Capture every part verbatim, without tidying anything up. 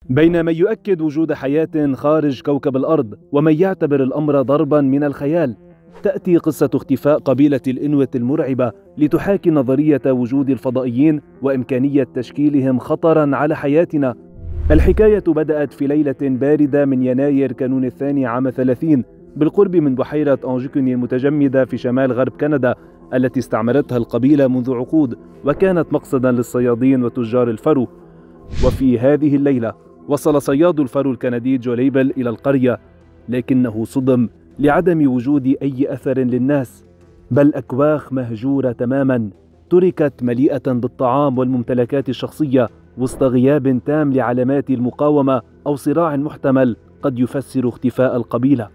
بين من يؤكد وجود حياة خارج كوكب الأرض ومن يعتبر الأمر ضربا من الخيال، تأتي قصة اختفاء قبيلة الإنويت المرعبة لتحاكي نظرية وجود الفضائيين وإمكانية تشكيلهم خطرا على حياتنا. الحكاية بدأت في ليلة باردة من يناير كانون الثاني عام ثلاثين بالقرب من بحيرة أنجيكوني المتجمدة في شمال غرب كندا، التي استعمرتها القبيلة منذ عقود وكانت مقصدا للصيادين وتجار الفرو. وفي هذه الليلة وصل صياد الفرو الكندي جو ليبل إلى القرية، لكنه صدم لعدم وجود أي أثر للناس، بل أكواخ مهجورة تماما تركت مليئة بالطعام والممتلكات الشخصية وسط غياب تام لعلامات المقاومة أو صراع محتمل قد يفسر اختفاء القبيلة.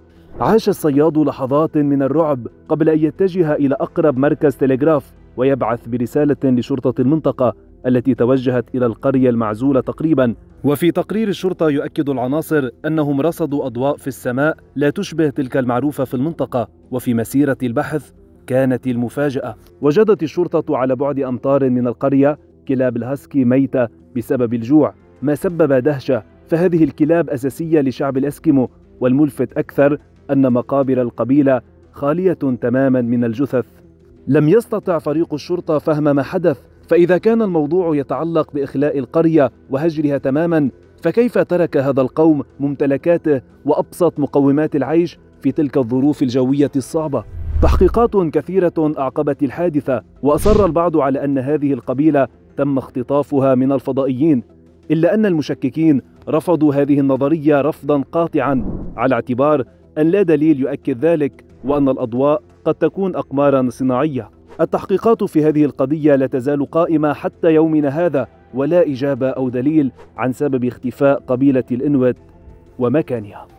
عاش الصياد لحظات من الرعب قبل أن يتجه إلى أقرب مركز تلغراف ويبعث برسالة لشرطة المنطقة التي توجهت إلى القرية المعزولة تقريبا. وفي تقرير الشرطة يؤكد العناصر أنهم رصدوا أضواء في السماء لا تشبه تلك المعروفة في المنطقة. وفي مسيرة البحث كانت المفاجأة، وجدت الشرطة على بعد أمتار من القرية كلاب الهاسكي ميتة بسبب الجوع، ما سبب دهشة، فهذه الكلاب أساسية لشعب الأسكيمو، والملفت أكثر أن مقابر القبيلة خالية تماما من الجثث. لم يستطع فريق الشرطة فهم ما حدث، فإذا كان الموضوع يتعلق بإخلاء القرية وهجرها تماما، فكيف ترك هذا القوم ممتلكاته وأبسط مقومات العيش في تلك الظروف الجوية الصعبة؟ تحقيقات كثيرة أعقبت الحادثة، وأصر البعض على أن هذه القبيلة تم اختطافها من الفضائيين، إلا أن المشككين رفضوا هذه النظرية رفضا قاطعا على اعتبار أن لا دليل يؤكد ذلك، وأن الأضواء قد تكون أقمارا صناعية. التحقيقات في هذه القضية لا تزال قائمة حتى يومنا هذا، ولا إجابة أو دليل عن سبب اختفاء قبيلة الإنويت ومكانها.